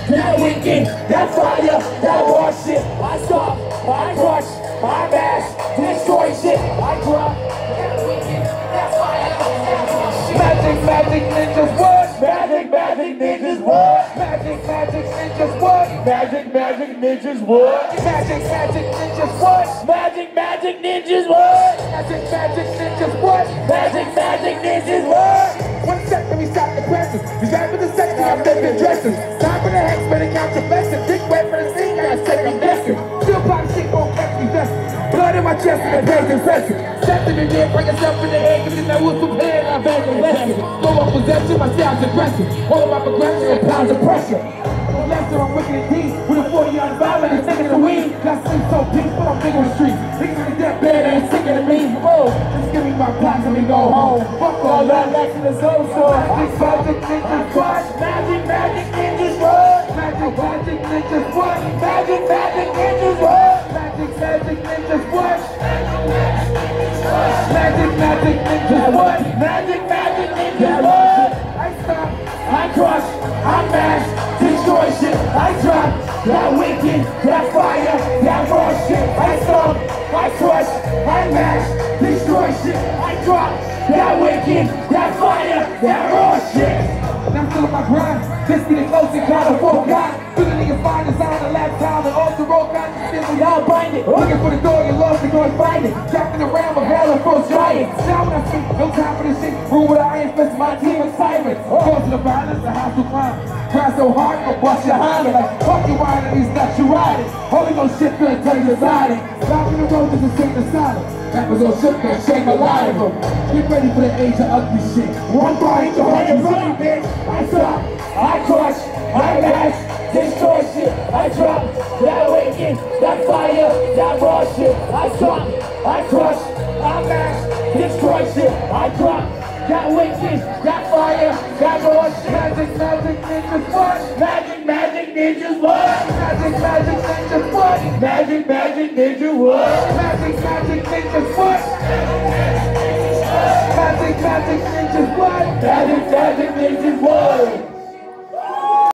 that wicked, that fire, that raw shit. I stop, I crush, I mash, destroy shit. I drop, that wicked, that fire, that raw shit. Magic, magic ninjas what? Magic, magic ninjas what? Magic, magic ninjas what? Magic, magic ninjas what? Magic, magic ninjas what? Magic, magic ninjas what? Magic, magic ninjas what? Magic, magic ninjas what? 1 second, we stop the questions. He's right for the second, I'm taking dresses. Time for the hex, better count your blessings. Dick wet for the scene, gotta take a blessing. Still pop shit, won't catch me vesting. Blood in my chest and the pain's impressive. Something in there, bring yourself in the head, cause you know who's prepared, I've been a lesson. Flow up possession, my style's aggressive. All of my progression and pounds of pressure. Lesser, I'm wicked and deep. With a 40 on the violin and taking the weed. Got sleep so deep, but I'm big on the street. Niggas in the deathbed and sick of me. Oh, just give me my plaques and we go home. Fuck all that, that's in the zone, so magic, magic ninjas what? Magic, magic ninjas what? Magic, magic ninjas what? Magic, magic ninjas what? Magic, magic ninjas what? Magic, magic ninjas what? Magic, magic ninjas what? I stop, I crush, I mash, destroy shit, I drop, that wicked, that fire, that raw shit, I stop, I crush, I mash, destroy shit, I drop, that wicked, that fire, that raw shit. Now I'm still on my grind, just getting close and kind of full God. Feel the nigga find design a laptop and off the road, got the shit, we all bind it. Looking for the door, you lost, the door find it. Trapped in the realm of hell and full giant. Now when I speak, no time for this shit. Rule with iron fist, my team is tyrants. Cause of the violence, I have to climb. Try so hard, I'll bust your hymen. Like, fuck you riding, these nuts you riding. Holy Ghost shit, feeling turn designing. Stopping the road, just to sing the silence. Rappers on shit, can't shake a lot of them. Get ready for the age of ugly shit. One bite, to hold your body, bitch. I stop, I crush, I mash, destroy shit. I drop, that wicked, that fire, that raw shit. I stop, I crush, I mash, destroy shit. I drop, that wicked, that fire, that raw shit. Magic, magic ninjas what? Magic, magic ninjas what? Magic, magic ninjas what? Magic, magic ninjas what? Magic, magic ninjas